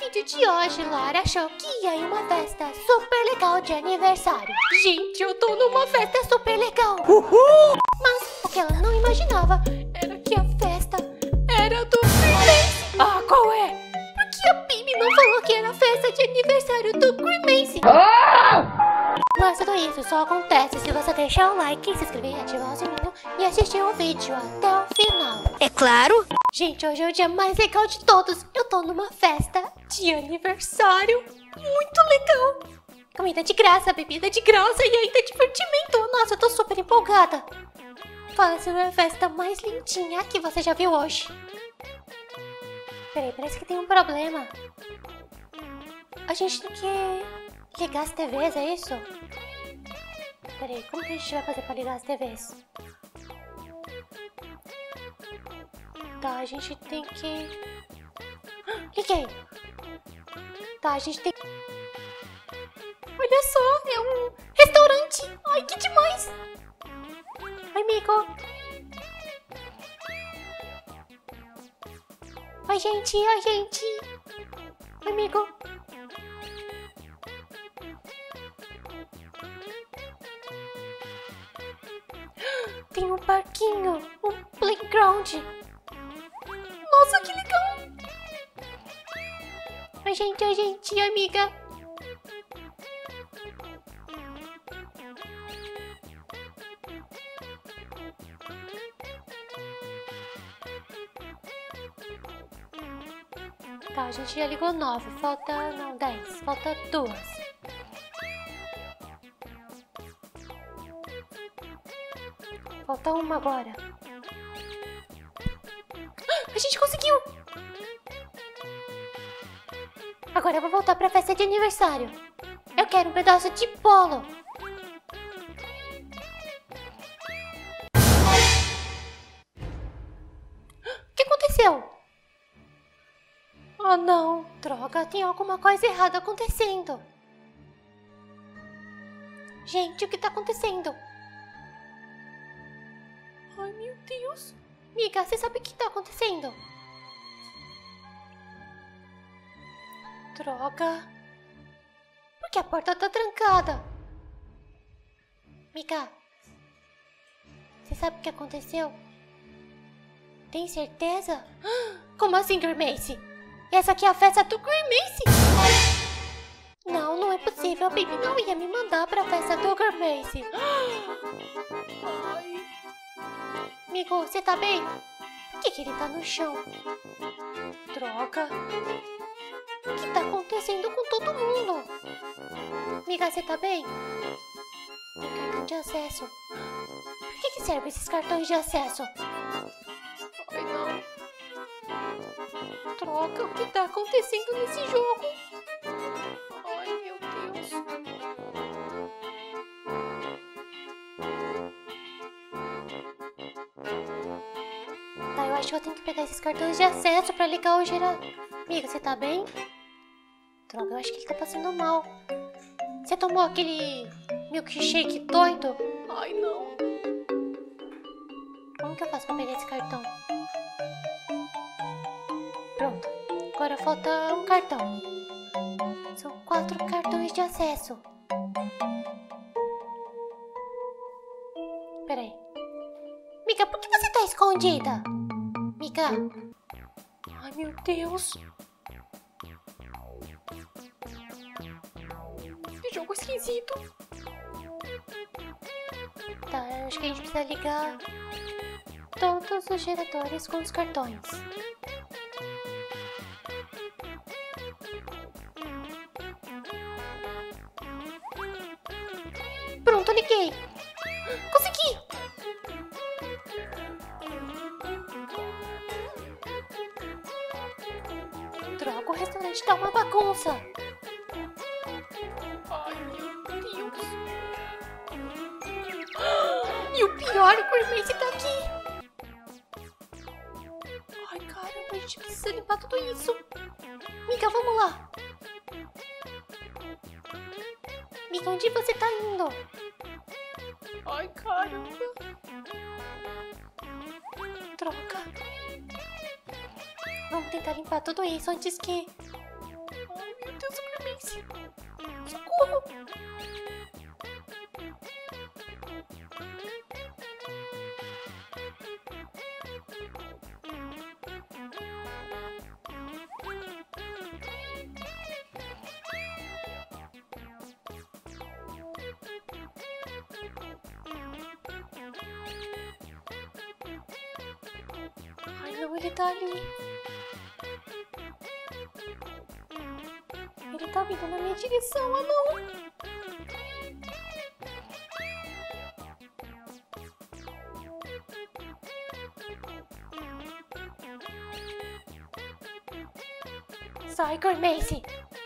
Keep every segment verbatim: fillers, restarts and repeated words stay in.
vídeo de hoje, Laura achou que ia em uma festa super legal de aniversário. Gente, eu tô numa festa super legal. Uhul! Mas o que ela não imaginava era que a festa era do Grimace. Ah, qual é? Porque a Bibi não falou que era a festa de aniversário do Grimace. Ah! Mas tudo isso só acontece se você deixar o like, se inscrever, ativar o sininho e assistir o vídeo até o final. É claro! Gente, hoje é o dia mais legal de todos. Eu tô numa festa de aniversário muito legal. Comida de graça, bebida de graça e ainda divertimento. Nossa, eu tô super empolgada. Fala se é a festa mais lindinha que você já viu hoje. Peraí, parece que tem um problema. A gente tem que ligar as T Vs, é isso? Peraí, como que a gente vai fazer pra ligar as T Vs? Tá, a gente tem que... Ah, liguei! Tá, a gente tem... Olha só, é um restaurante! Ai, que demais! Oi, amigo! Oi, gente! Oi, gente! Oi, amigo! Tem um parquinho! Um playground! Nossa, que legal! Oi, gente, oi, gente, oi, amiga! Tá, a gente já ligou nove, falta, não, dez, falta duas. Falta uma agora. A gente conseguiu! Agora eu vou voltar pra festa de aniversário. Eu quero um pedaço de bolo. O que aconteceu? Oh não, droga, tem alguma coisa errada acontecendo. Gente, o que tá acontecendo? Ai, meu Deus. Miga, você sabe o que tá acontecendo? Droga. Por que a porta tá trancada? Miga, você sabe o que aconteceu? Tem certeza? Como assim, Grimace? Essa aqui é a festa do Grimace? Não, não é possível. A Bibi não ia me mandar pra festa do Grimace. Ai. Amigo, você tá bem? Por que, que ele tá no chão? Droga. O que tá acontecendo com todo mundo? Amiga, você tá bem? Tem cartão de acesso. Por que, que servem esses cartões de acesso? Ai, não. Droga, o que tá acontecendo nesse jogo? Ai, meu Deus. Tá, eu acho que eu tenho que pegar esses cartões de acesso pra ligar o gerador. Amiga, você tá bem? Droga, eu acho que ele tá passando mal. Você tomou aquele milkshake doido? Ai, não. Como que eu faço pra pegar esse cartão? Pronto. Agora falta um cartão. São quatro cartões de acesso. Peraí. Miga, por que você tá escondida? Miga. Ai, meu Deus. Que jogo esquisito. Tá, eu acho que a gente precisa ligar todos os geradores com os cartões. Pronto, liguei. Consegui. Droga, o restaurante tá uma bagunça. Ai, meu Deus. E o pior, o Grimace tá aqui. Ai, caramba, a gente precisa limpar tudo isso. Miga, vamos lá. Miga, onde você tá indo? Ai, caramba. Droga. Vamos tentar limpar tudo isso antes que Ai, meu Deus, o Grimace. Socorro. Ai, não, ele tá ali. Ele tá vindo na minha direção, ah não! Sai, Grimace!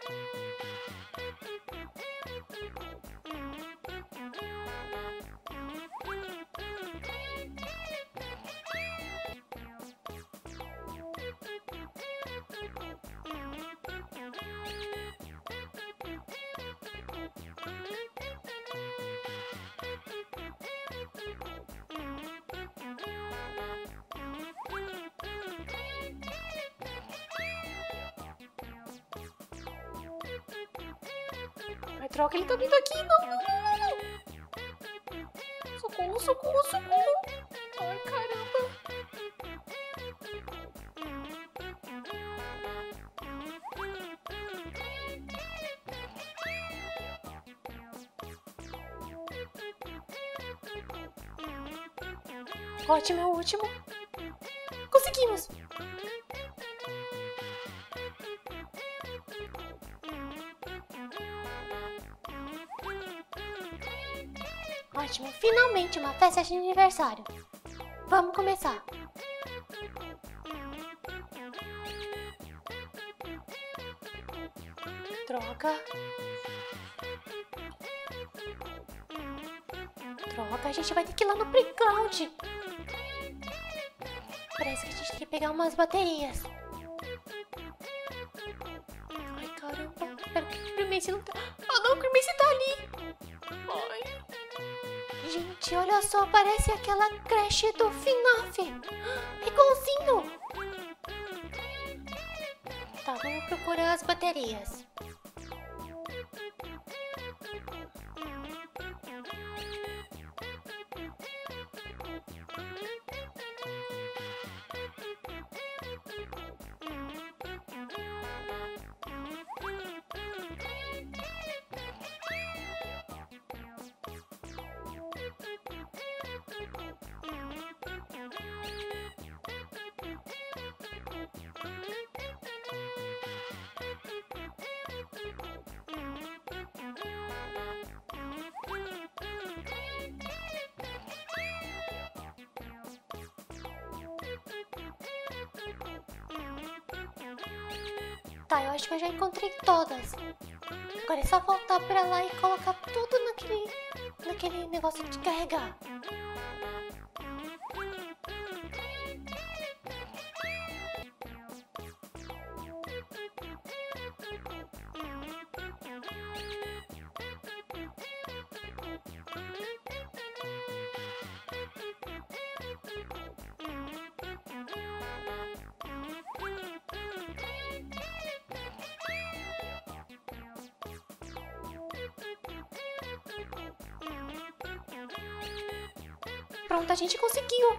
Ai, troca, ele tá vindo aqui. Não, não, não, não, não. Socorro, socorro, socorro. Ai, caramba. Ótimo, é o último. Conseguimos. Ótimo, finalmente uma festa de aniversário. Vamos começar. Troca. Troca, a gente vai ter que ir lá no playground. Parece que a gente tem que pegar umas baterias. Ai, caramba. Espero que o Grimace não tá... Ah, não, o Grimace tá ali. Ai. Gente, olha só, parece aquela creche do F NAF. Igualzinho. Tá, vamos procurar as baterias. Tá, eu acho que eu já encontrei todas. Agora é só voltar pra lá e colocar tudo naquele, naquele negócio de carregar. Pronto, a gente conseguiu.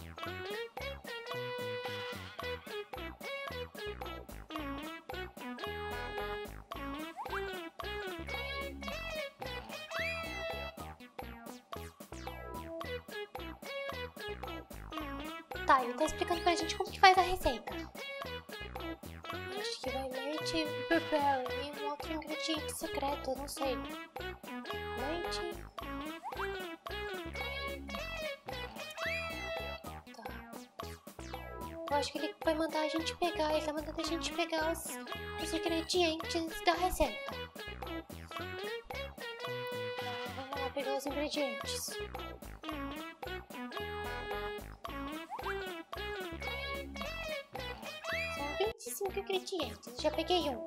Tá, ele tá explicando pra gente como que faz a receita. Acho que vai leite, blueberry e um outro ingrediente secreto, não sei. Leite... Eu acho que ele vai mandar a gente pegar, ele tá mandando a gente pegar os, os ingredientes da receita. Então, vamos lá pegar os ingredientes. São vinte e cinco ingredientes, já peguei um.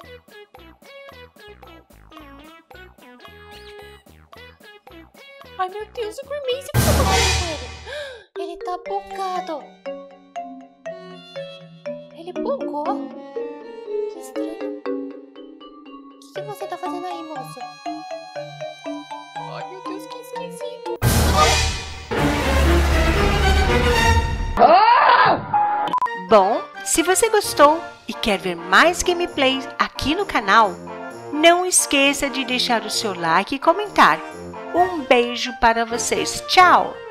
Ai meu Deus, o Grimace, o que tá acontecendo com ele? Ele tá bugado. Ele bugou? Que estranho. que você tá fazendo aí, moço? Ai, meu Deus, que esquisito. Bom, se você gostou e quer ver mais gameplays aqui no canal, não esqueça de deixar o seu like e comentar. Um beijo para vocês. Tchau!